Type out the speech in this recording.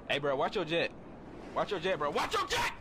Hey, bro, watch your jet. Watch your jet, bro. Watch your jet!